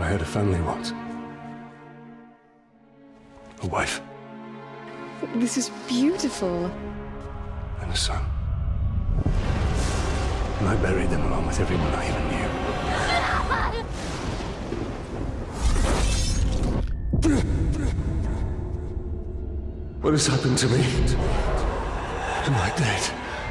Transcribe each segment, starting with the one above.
I had a family once. A wife. This is beautiful. And a son. And I buried them along with everyone I even knew. What has happened to me? Am I dead?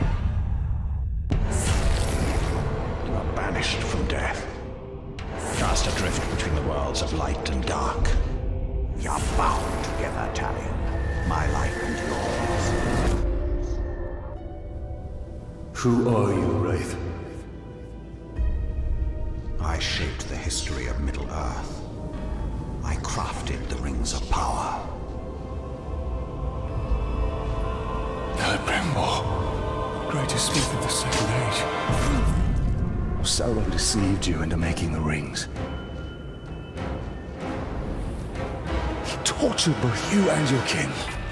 You are banished from death. Cast adrift between the worlds of light and dark. We are bound together, Talion. My life and yours. Who are you, Wraith? I shaped the history of Middle-earth. I crafted the Rings of Power. Celebrimbor, greatest smith of the Second Age. Sauron deceived you into making the rings. He tortured both you and your kin.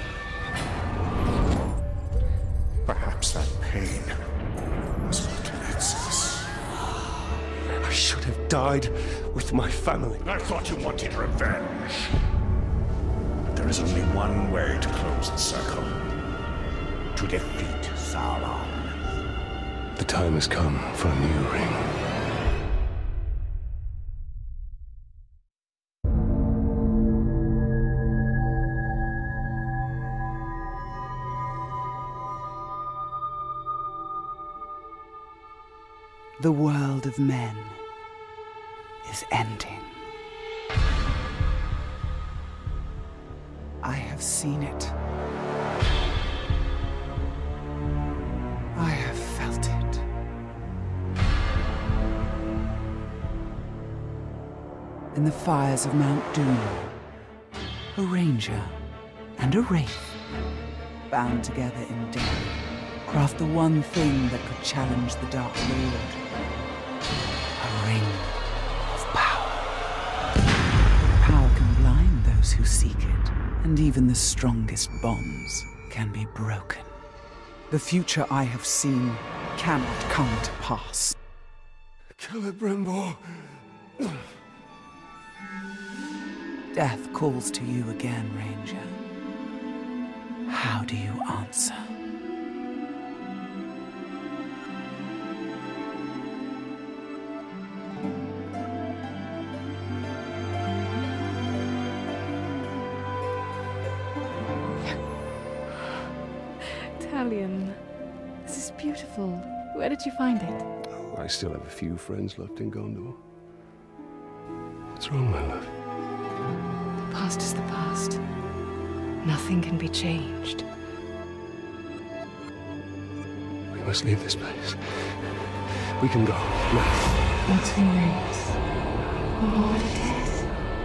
Perhaps that pain was what connects us. I should have died with my family. I thought you wanted revenge. But there is only one way to close the circle. To defeat Sauron. The time has come for a new ring. The world of men is ending. I have seen it. I have felt it. In the fires of Mount Doom, a ranger and a wraith, bound together in death, craft the one thing that could challenge the Dark Lord. A ring of power. Power can blind those who seek it, and even the strongest bonds can be broken. The future I have seen cannot come to pass. Celebrimbor. Death calls to you again, Ranger. How do you answer? Talion, this is beautiful. Where did you find it? Oh, I still have a few friends left in Gondor. What's wrong, my love? The past is the past. Nothing can be changed. We must leave this place. We can go now. What's who knows? Or what it is.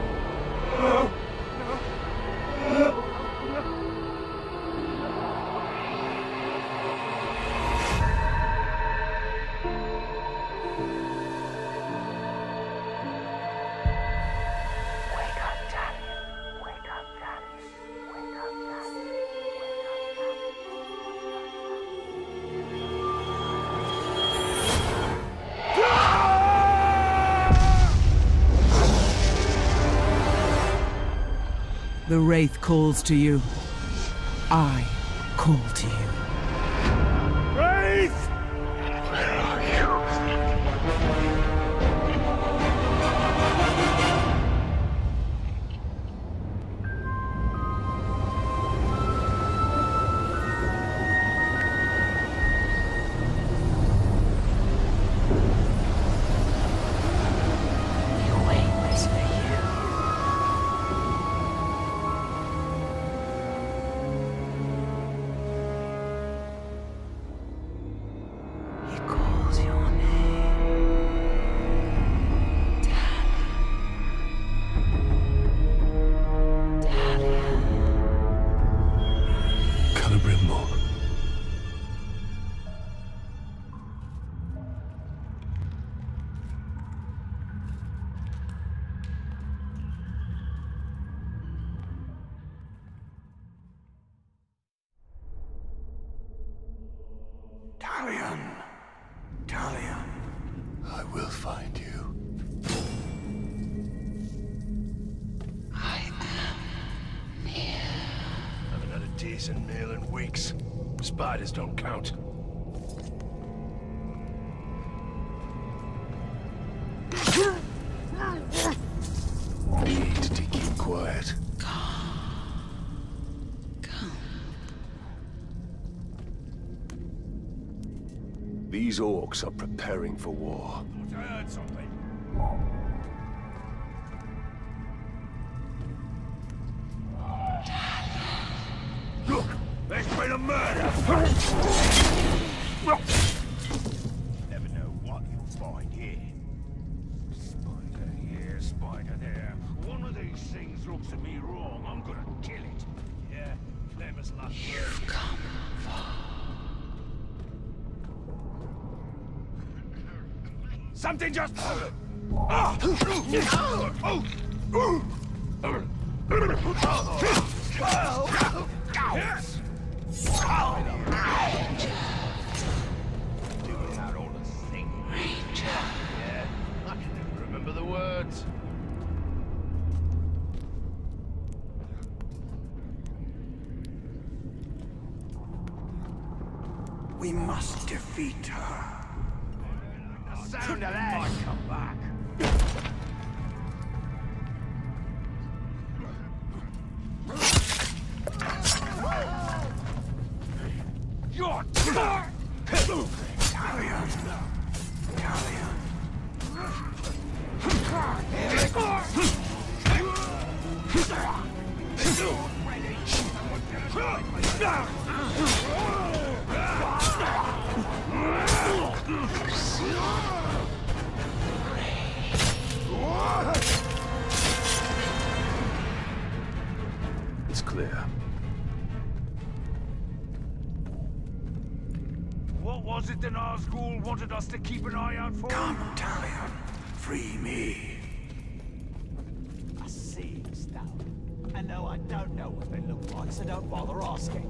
The Wraith calls to you. I call to you. Wraith! Where are you? Talion. Talion. I will find you. Jason Mail and Weeks. Spiders don't count. Need to keep quiet. These orcs are preparing for war. I heard something. Look! There's been a murder! Never know what you'll find here. Spider here, spider there. One of these things looks at me wrong, I'm gonna kill it. Yeah, Clemens luck. You've come far. Something just... Yes! Doing out all the singing. Yeah, I can never remember the words. We must defeat her. The sound of that might come back. You're... Talion. Talion. It's clear. What was it that Nazgul wanted us to keep an eye out for? Come, Talion. Free me. A seeing stone. And no, I don't know what they look like, so don't bother asking.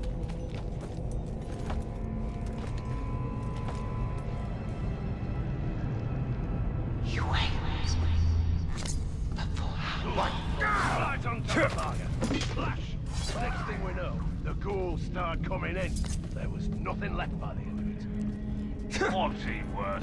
You wait. Right on top of fire. Flash. Next thing we know, the ghouls start coming in. There was nothing left by the end of it. What's he worth?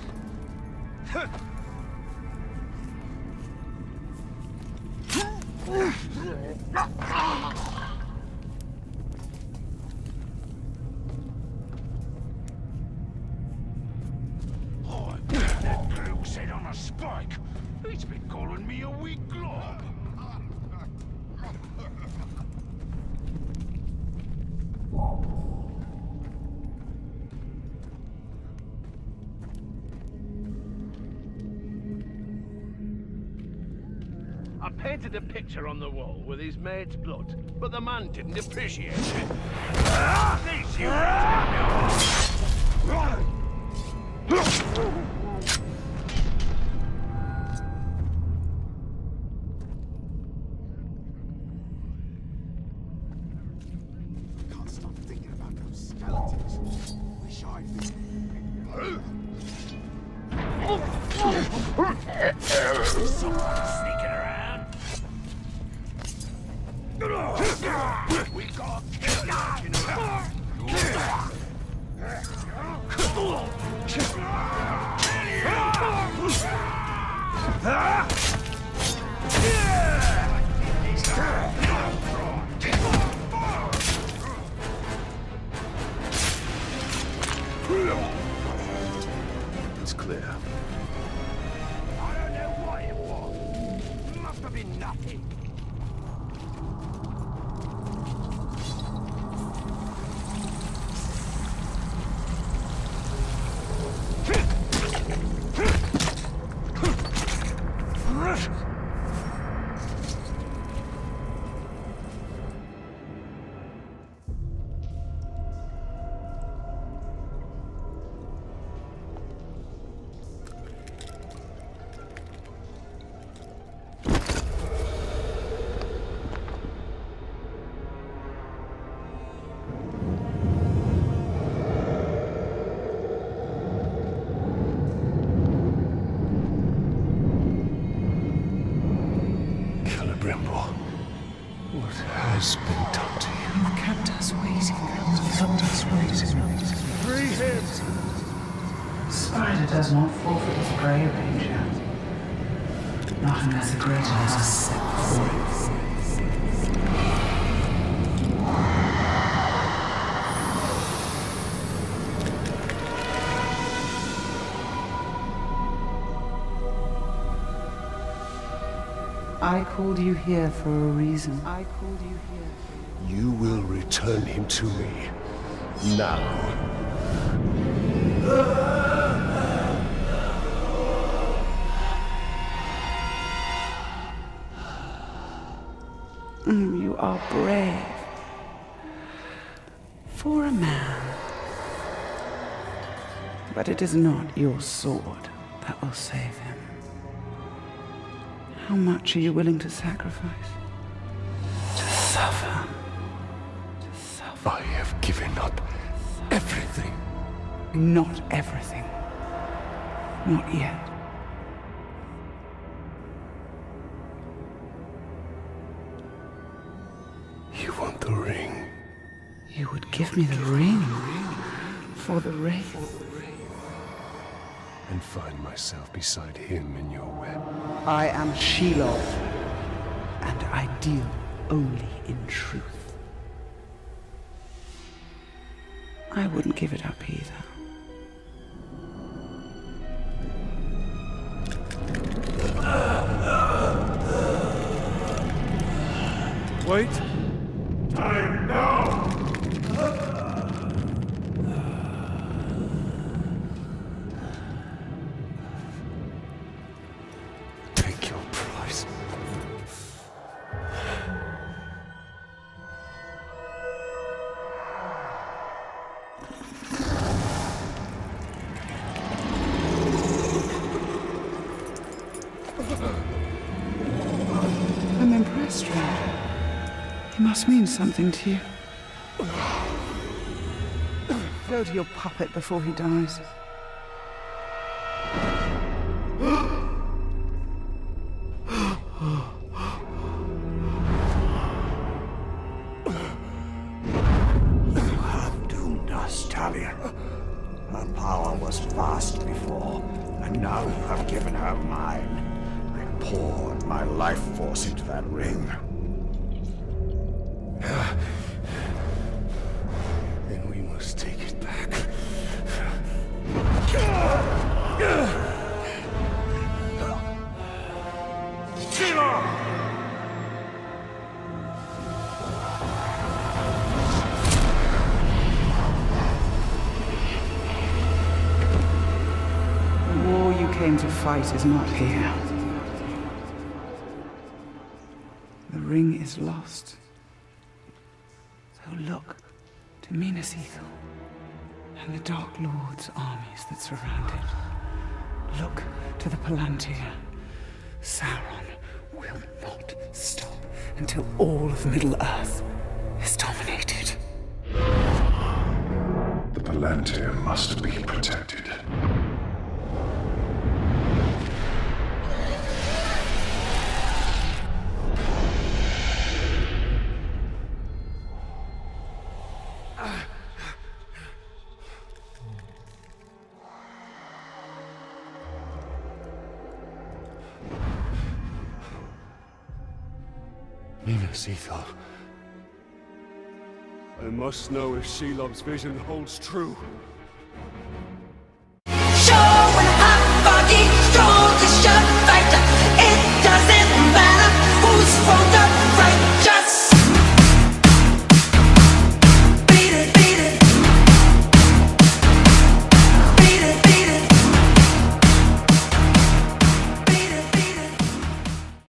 Oh, that Luke's head on a spike. He's been calling me a weak glob. I painted a picture on the wall with his mate's blood, but the man didn't appreciate it. These Can't stop thinking about those skeletons. Wish I'd Someone sneaking around. We got killers lurking around. It's clear. I don't know what it was. Must have been nothing. Celebrimbo, what has been done to you? You've kept us waiting. Free him! Spider does not forfeit his prey, Ranger. Not unless a greater has set before it. I called you here for a reason. I called you here. You will return him to me. Now. You are brave. For a man. But it is not your sword that will save him. How much are you willing to sacrifice? To suffer. To suffer. I have given up everything. Not everything. Not yet. You want the ring? You would give me the ring for the Wraith. And find myself beside him in your web. I am Shelob, and I deal only in truth. I wouldn't give it up either. Wait! Time now! Take your price. I'm impressed, Ranger. He must mean something to you. Go to your puppet before he dies. You have doomed us, Talion. Her power was vast before, and now you have given her mine. I poured my life force into that ring. Then we must take it back. The war you came to fight is not here. The ring is lost. So look to Minas Ithil and the Dark Lord's armies that surround it. Look to the Palantir. Sauron will not stop until all of Middle-earth is dominated. The Palantir must be protected. Minas Ithil. I must know if Shelob's vision holds true.